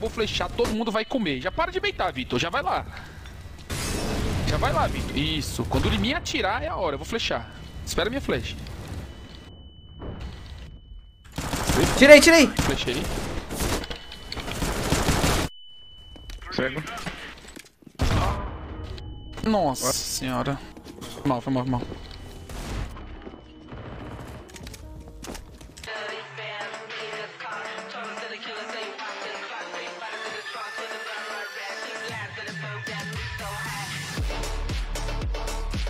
Vou flechar, todo mundo vai comer. Já para de beitar, Vitor. Já vai lá. Já vai lá, Vitor. Isso. Quando ele me atirar, é a hora. Eu vou flechar. Espera minha flecha. Tirei. Flechei. Cego. Nossa senhora. Foi mal.